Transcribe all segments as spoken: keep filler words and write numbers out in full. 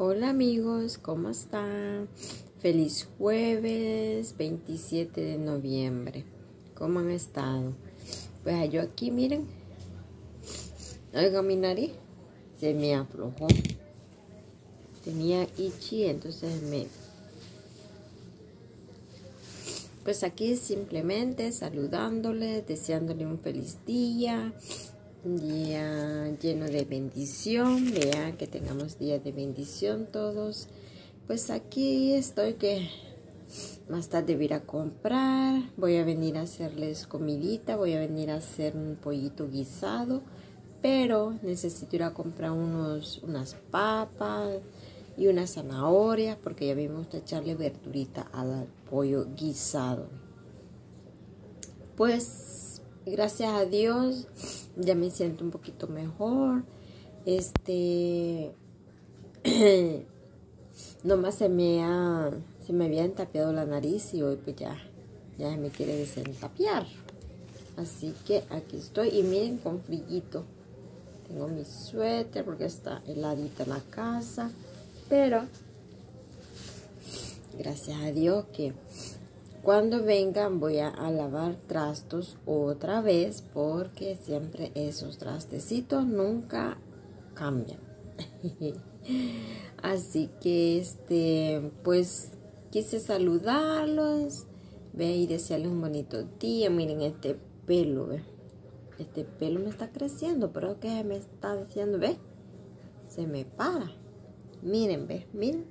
Hola amigos, ¿cómo están? Feliz jueves veintisiete de noviembre. ¿Cómo han estado? Pues yo aquí, miren. Oiga mi nariz. Se me aflojó. Tenía itchy, entonces me... Pues aquí simplemente saludándoles, deseándole un feliz día. Un día lleno de bendición. Vean que tengamos días de bendición todos. Pues aquí estoy que más tarde voy a ir a comprar. Voy a venir a hacerles comidita. Voy a venir a hacer un pollito guisado. Pero necesito ir a comprar unos, unas papas y unas zanahorias. Porque ya me gusta echarle verdurita al pollo guisado. Pues gracias a Dios ya me siento un poquito mejor. Este... Nomás se me ha, se me había entapiado la nariz y hoy pues ya, ya me quiere desentapiar. Así que aquí estoy y miren con frillito. Tengo mi suéter porque está heladita la casa. Pero gracias a Dios que cuando vengan voy a, a lavar trastos otra vez. Porque siempre esos trastecitos nunca cambian. Así que este pues quise saludarlos, ve, y desearles un bonito día. Miren este pelo, ve, este pelo me está creciendo, pero que me está diciendo, ve, se me para. Miren, ve, miren,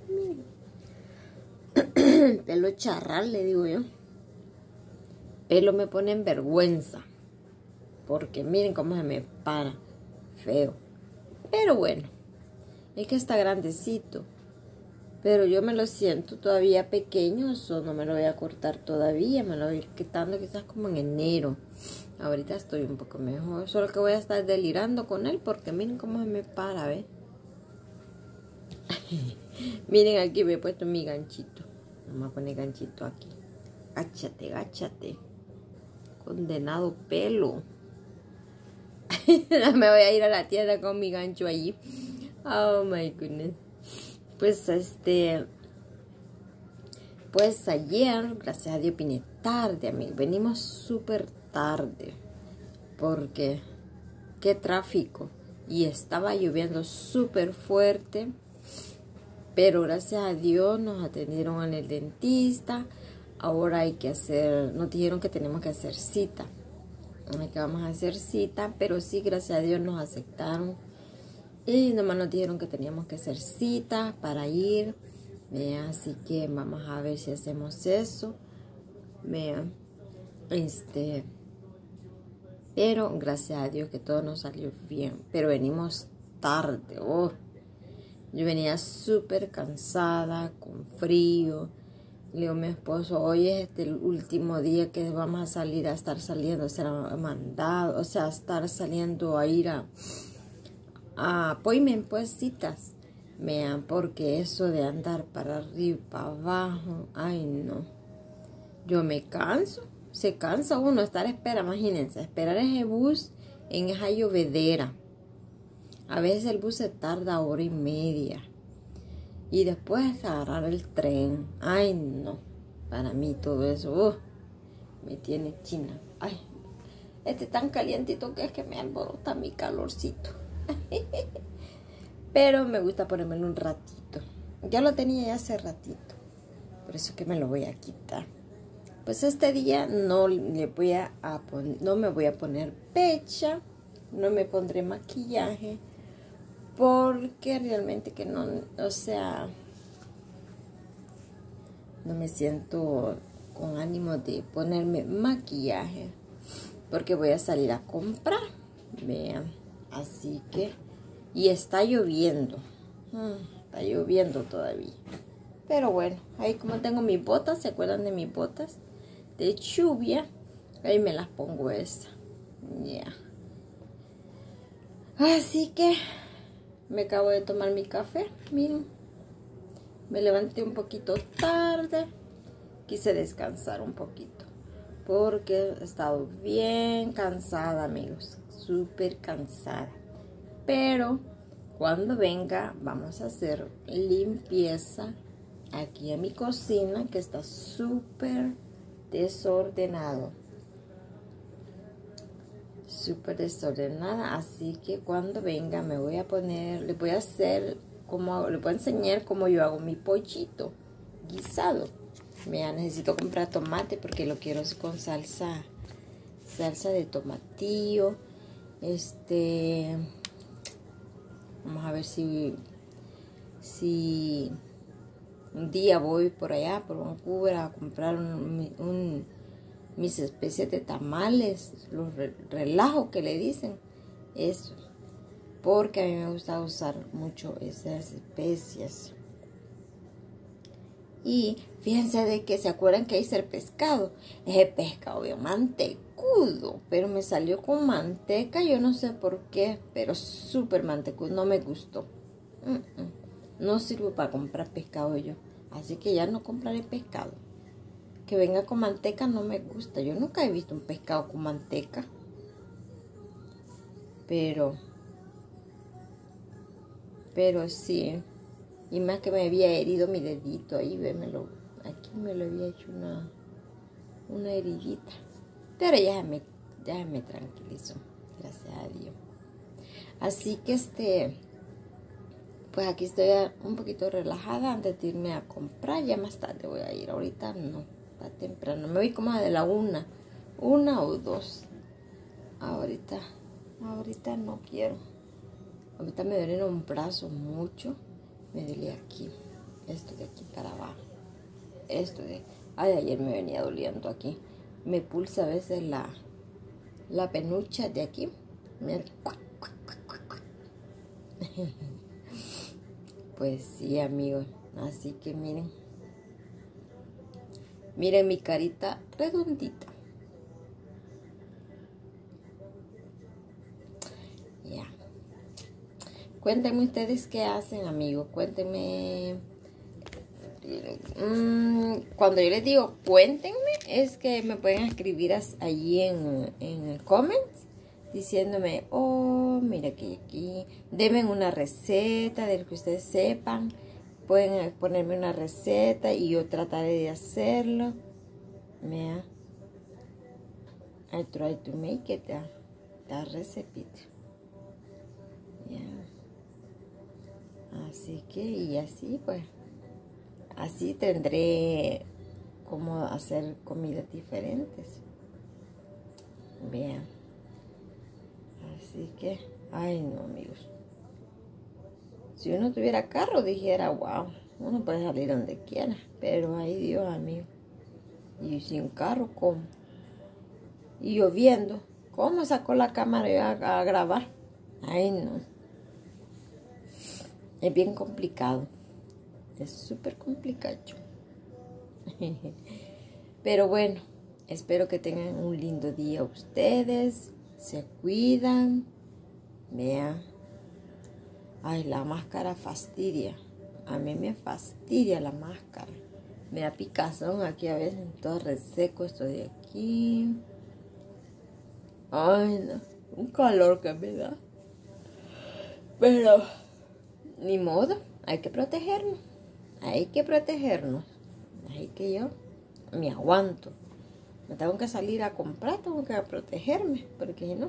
miren. Pelo charral, le digo yo. Pelo me pone en vergüenza, porque miren cómo se me para, feo. Pero bueno, es que está grandecito. Pero yo me lo siento todavía pequeño. Eso no me lo voy a cortar todavía. Me lo voy a ir quitando quizás como en enero. Ahorita estoy un poco mejor. Solo que voy a estar delirando con él. Porque miren cómo se me para, ¿ve? Miren aquí me he puesto mi ganchito. Vamos a poner ganchito aquí. Gáchate, gáchate. Condenado pelo. Me voy a ir a la tienda con mi gancho allí. Oh my goodness. Pues este, pues ayer, gracias a Dios, vine tarde, amigos. Venimos súper tarde. Porque qué tráfico. Y estaba lloviendo súper fuerte. Pero gracias a Dios nos atendieron en el dentista. Ahora hay que hacer, nos dijeron que tenemos que hacer cita. Que vamos a hacer cita, pero sí, gracias a Dios nos aceptaron. Y nomás nos dijeron que teníamos que hacer cita para ir. Vean, así que vamos a ver si hacemos eso. Vean. Este. Pero gracias a Dios que todo nos salió bien. Pero venimos tarde. Oh. Yo venía súper cansada, con frío. Le digo a mi esposo, hoy es este el último día que vamos a salir a estar saliendo. Será mandado. O sea, a estar saliendo a ir a... Ah, ponme pues citas, vean, porque eso de andar para arriba, para abajo, ay no, yo me canso, se cansa uno estar espera, imagínense, esperar ese bus en esa llovedera. A veces el bus se tarda hora y media y después agarrar el tren, ay no, para mí todo eso, uh, me tiene china, ay, este tan calientito que es que me alborota mi calorcito. Pero me gusta ponérmelo un ratito. Ya lo tenía ya hace ratito. Por eso que me lo voy a quitar. Pues este día no le voy a, a poner, no me voy a poner pecha. No me pondré maquillaje. Porque realmente que no, o sea, no me siento con ánimo de ponerme maquillaje. Porque voy a salir a comprar. Vean. Así que, y está lloviendo, hmm, está lloviendo todavía. Pero bueno, ahí como tengo mis botas, ¿se acuerdan de mis botas? De lluvia, ahí me las pongo esa. Ya. Yeah. Así que, me acabo de tomar mi café, miren. Me levanté un poquito tarde, quise descansar un poquito. Porque he estado bien cansada, amigos. Súper cansada. Pero cuando venga vamos a hacer limpieza aquí en mi cocina, que está súper desordenado. Súper desordenada, así que cuando venga me voy a poner, le voy a hacer como, le voy a enseñar cómo yo hago mi pollito guisado. Mira, necesito comprar tomate porque lo quiero con salsa, salsa de tomatillo. Este, vamos a ver si, si un día voy por allá, por Vancouver, a comprar un, un mis especies de tamales, los relajos que le dicen, eso, porque a mí me gusta usar mucho esas especias. Y fíjense de que se acuerdan que hice el pescado, ese pescado bien mantecudo, pero me salió con manteca, yo no sé por qué, pero súper mantecudo, no me gustó. Mm -mm. No sirvo para comprar pescado yo, así que ya no compraré pescado. Que venga con manteca no me gusta. Yo nunca he visto un pescado con manteca. Pero, pero sí. Y más que me había herido mi dedito ahí, vémelo. Aquí me lo había hecho una, una heridita. Pero ya me, ya me tranquilizó. Gracias a Dios. Así que este, pues aquí estoy un poquito relajada antes de irme a comprar. Ya más tarde voy a ir. Ahorita no. Está temprano, me voy como de la una, una o dos. Ahorita, ahorita no quiero. Ahorita me duele un brazo mucho. Me duele aquí, esto de aquí para abajo. Esto de, ay, ayer me venía doliendo aquí. Me pulsa a veces la, la penucha de aquí. Mira. Pues sí, amigos. Así que miren. Miren mi carita redondita. Ya. Cuéntenme ustedes qué hacen, amigos. Cuéntenme. Mm, cuando yo les digo cuéntenme, es que me pueden escribir allí en, en el comments diciéndome, oh, mira que aquí, denme una receta de lo que ustedes sepan. Pueden ponerme una receta y yo trataré de hacerlo. Mira, I try to make it that, that recipe. Yeah. Así que, y así pues, así tendré cómo hacer comidas diferentes. Vean. Así que, ay no, amigos. Si uno tuviera carro, dijera, wow, uno puede salir donde quiera. Pero ay Dios, amigo. Y sin carro, ¿cómo? Y lloviendo, ¿cómo sacó la cámara a, a grabar? Ay, no. Es bien complicado. Es súper complicado. Pero bueno, espero que tengan un lindo día ustedes. Se cuidan. Vean. Ay, la máscara fastidia. A mí me fastidia la máscara. Me da picazón aquí a veces, todo reseco esto de aquí. Ay, no. Un calor que me da. Pero, ni modo. Hay que protegernos. Hay que protegernos. Hay que yo me aguanto. Me tengo que salir a comprar, tengo que protegerme. Porque si no...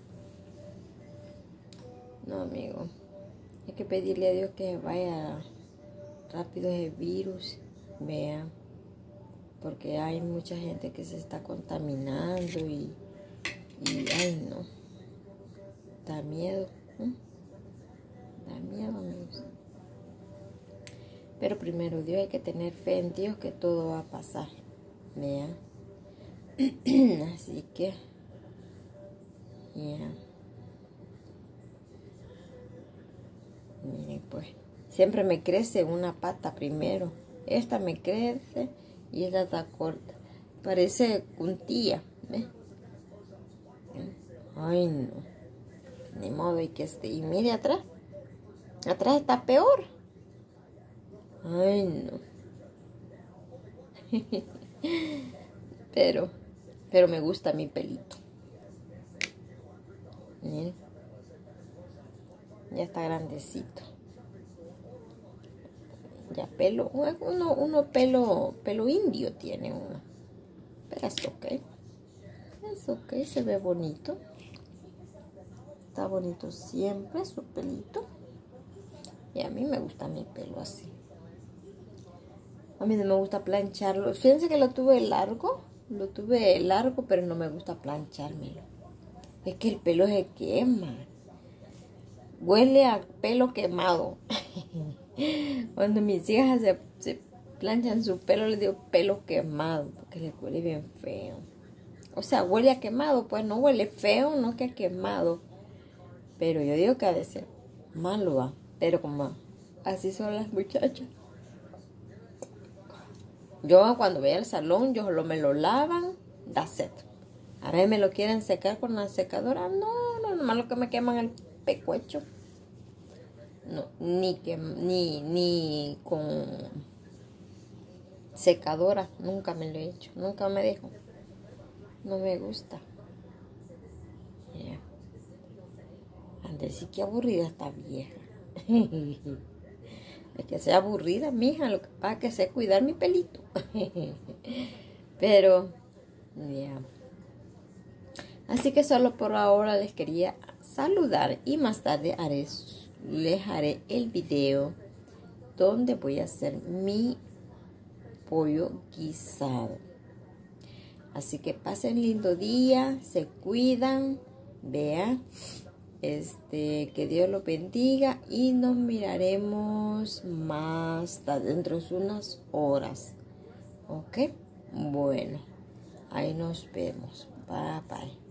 No, amigo. Hay que pedirle a Dios que vaya rápido ese virus. Vean. Porque hay mucha gente que se está contaminando y... Y, ay, no. Da miedo. ¿eh? Da miedo, amigos. Pero primero Dios, hay que tener fe en Dios que todo va a pasar. Vean. Así que... Ya. Yeah. Miren, pues. Siempre me crece una pata primero. Esta me crece y esta está corta. Parece puntilla. ¿Ves? Ay, no. Ni modo, hay que este. Y mire atrás. Atrás está peor. Ay, no. Pero, pero me gusta mi pelito. Miren. Ya está grandecito. Ya pelo, uno, uno pelo, pelo indio tiene uno. Pero es ok. Es ok, se ve bonito. Está bonito siempre su pelito. Y a mí me gusta mi pelo así. A mí no me gusta plancharlo. Fíjense que lo tuve largo. Lo tuve largo, pero no me gusta planchármelo. Es que el pelo se quema. Huele a pelo quemado. Cuando mis hijas se, se planchan su pelo, les digo pelo quemado, porque les huele bien feo. O sea, huele a quemado, pues no huele feo, no que a quemado. Pero yo digo que ha de ser malo, va. Pero como así son las muchachas. Yo cuando voy al salón, yo solo me lo lavan, that's it. A ver, me lo quieren secar con la secadora. No, no, nomás lo que me queman el pecuecho. No, ni que ni, ni con secadora, nunca me lo he hecho, nunca me dejo. No me gusta. Yeah. Ande, sí que aburrida esta vieja. Es que sea aburrida, mija, lo que pasa es que sé cuidar mi pelito. Pero, ya. Yeah. Así que solo por ahora les quería saludar y más tarde haré, les haré el video donde voy a hacer mi pollo guisado. Así que pasen lindo día, se cuidan, vean. Este, que Dios los bendiga y nos miraremos más dentro de unas horas. Ok, bueno, ahí nos vemos. Bye bye.